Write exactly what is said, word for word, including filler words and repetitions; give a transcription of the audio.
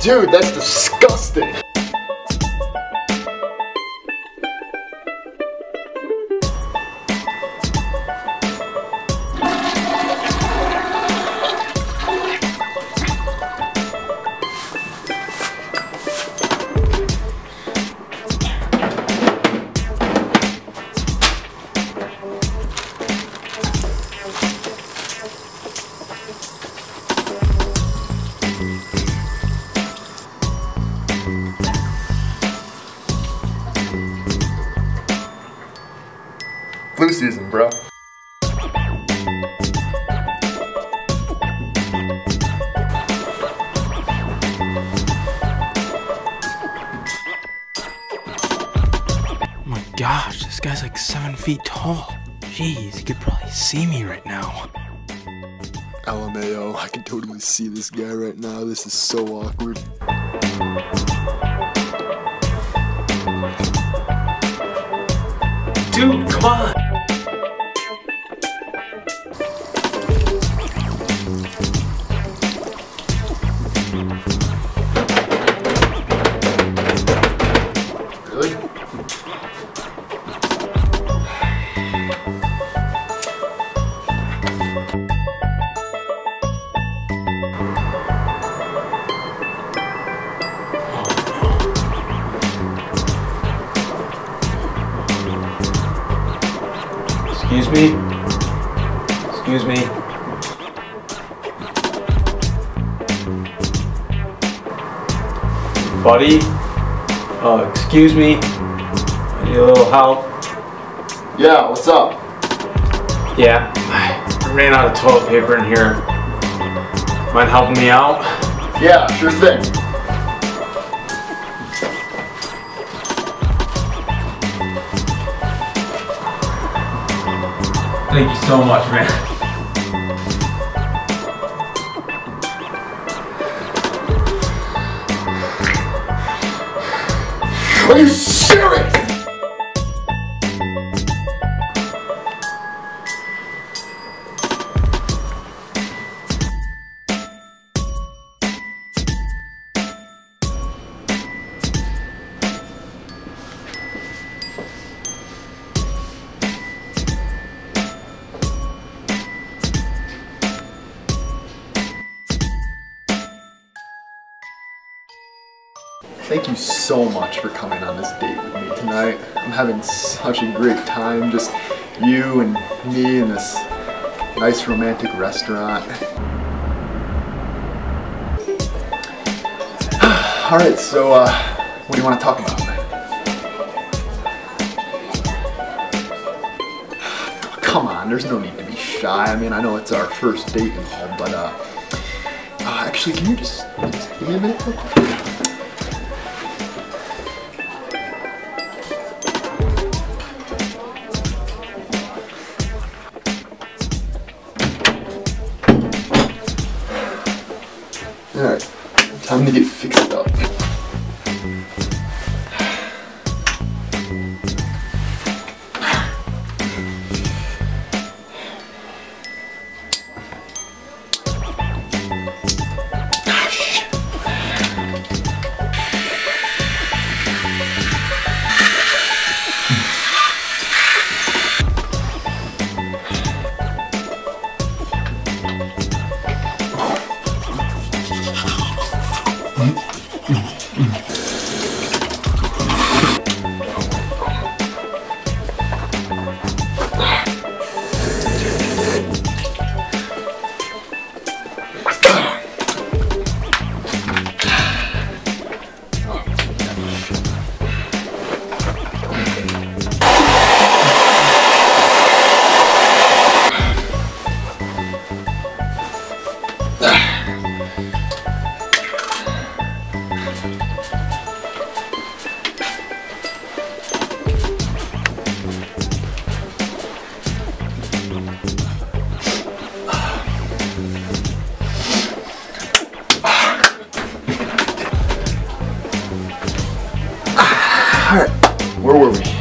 dude, that's disgusting. Flu season, bro. Oh my gosh, this guy's like seven feet tall. Jeez, he could probably see me right now. L M A O, I can totally see this guy right now. This is so awkward. Dude, come on! Really? Excuse me? Excuse me? Buddy? Uh, excuse me? I need a little help. Yeah, what's up? Yeah, I ran out of toilet paper in here. Mind helping me out? Yeah, sure thing. Thank you so much, man. Are you serious? Thank you so much for coming on this date with me tonight. I'm having such a great time, just you and me in this nice romantic restaurant. Alright, so uh, what do you want to talk about? Come on, there's no need to be shy. I mean, I know it's our first date and all, but uh, uh actually, can you just, just give me a minute real quick? Alright, time to get fixed up. Ah, shit. Alright, where were we?